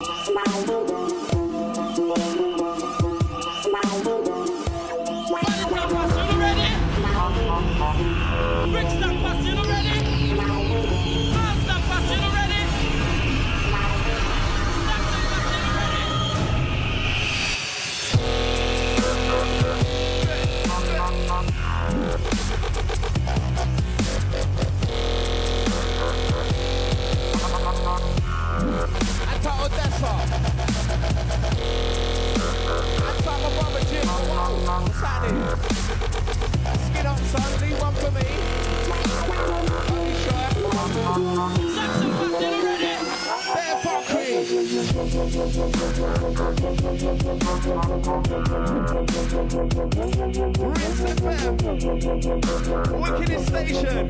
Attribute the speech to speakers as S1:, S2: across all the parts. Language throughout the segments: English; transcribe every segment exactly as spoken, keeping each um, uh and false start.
S1: Wickedest station.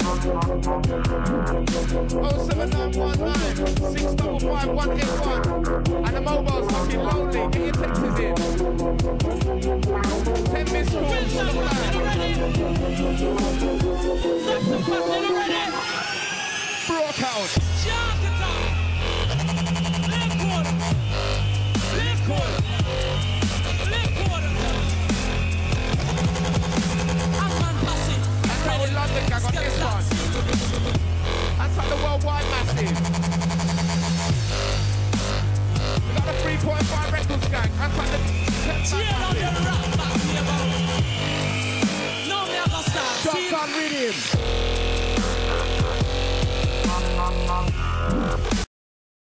S1: oh seven nine one nine six five five one eight one. And the mobile's fucking lonely. Get your texts in. ten missed calls on the line. Broke out. London gang on this one. That's like the worldwide massive.